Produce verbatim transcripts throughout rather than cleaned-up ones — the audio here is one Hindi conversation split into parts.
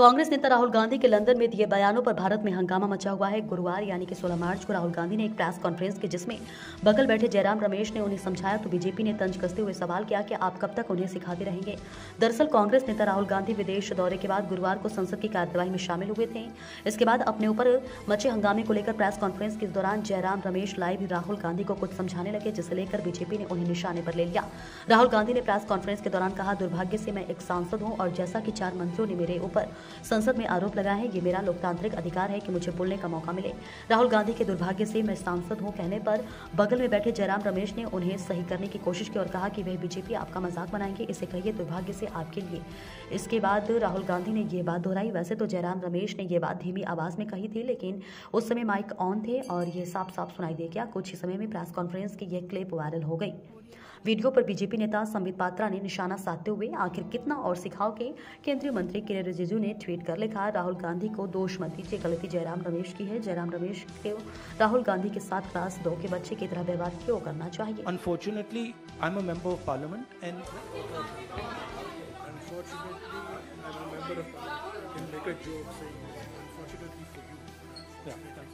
कांग्रेस नेता राहुल गांधी के लंदन में दिए बयानों पर भारत में हंगामा मचा हुआ है। गुरुवार यानी कि सोलह मार्च को राहुल गांधी ने एक प्रेस कॉन्फ्रेंस की, जिसमें बगल बैठे जयराम रमेश ने उन्हें समझाया तो बीजेपी ने तंज कसते हुए सवाल किया कि आप कब तक उन्हें सिखाते रहेंगे। दरअसल कांग्रेस नेता राहुल गांधी विदेश दौरे के बाद गुरुवार को संसद की कार्यवाही में शामिल हुए थे। इसके बाद अपने ऊपर मचे हंगामे को लेकर प्रेस कॉन्फ्रेंस के दौरान जयराम रमेश लाइव राहुल गांधी को कुछ समझाने लगे, जिसे लेकर बीजेपी ने उन्हें निशाने पर ले लिया। राहुल गांधी ने प्रेस कॉन्फ्रेंस के दौरान कहा, दुर्भाग्य से मैं एक सांसद हूं और जैसा कि चार मंत्रियों ने मेरे ऊपर संसद में आरोप लगा है, ये मेरा लोकतांत्रिक अधिकार है कि मुझे बोलने का मौका मिले। राहुल गांधी के दुर्भाग्य से मैं सांसद हूं कहने पर बगल में बैठे जयराम रमेश ने उन्हें सही करने की कोशिश की और कहा कि वह बीजेपी आपका मजाक बनाएंगे, इसे कहिए दुर्भाग्य से आपके लिए। इसके बाद राहुल गांधी ने ये बात दोहराई। वैसे तो जयराम रमेश ने ये बात धीमी आवाज में कही थी, लेकिन उस समय माइक ऑन थे और ये साफ साफ सुनाई दे गया। कुछ ही समय में प्रेस कॉन्फ्रेंस की यह क्लिप वायरल हो गई। वीडियो पर बीजेपी नेता संबित पात्रा ने निशाना साधते हुए आखिर कितना और सिखाओ के केंद्रीय मंत्री किरेन रिजिजू ने ट्वीट कर लिखा, राहुल गांधी को दोष मत दीजिए, गलती जयराम रमेश की है। जयराम रमेश को राहुल गांधी के साथ क्लास दो के बच्चे की तरह व्यवहार क्यों करना चाहिए? Unfortunately, I'm a member of parliament and Unfortunately, I'm a member of parliament. I can make a joke saying this. Unfortunately for you.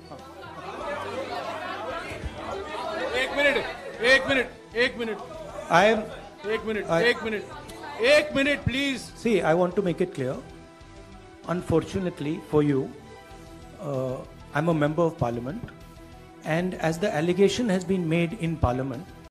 yeah. एक मिनट, एक मिनट, एक मिनट, I am. एक मिनट, I- एक मिनट, एक minute, please. See, I want to make it clear. Unfortunately for you, uh, I'm a member of parliament, and as the allegation has been made in parliament,